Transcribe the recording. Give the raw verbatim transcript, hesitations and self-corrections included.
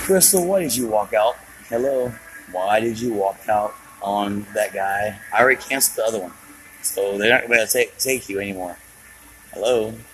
Crystal, why did you walk out? Hello? Why did you walk out on that guy? I already canceled the other one. So they're not going to take, take you anymore. Hello?